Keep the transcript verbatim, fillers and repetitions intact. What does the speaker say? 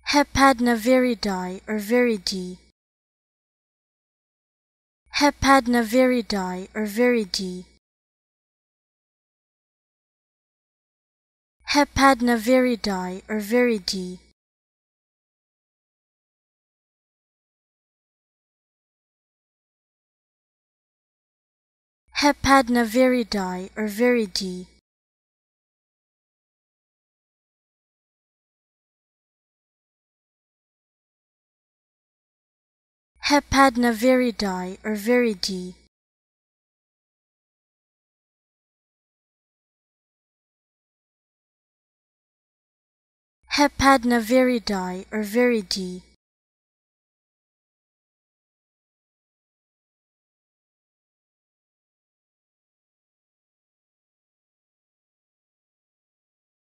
Hepadnaviridae or viridae. Hepadnaviridae or viridae. Hepadnaviridae or viridae. Hepadnaviridae or viridae. Hepadnaviridae or viridae. Hepadnaviridae or viridae.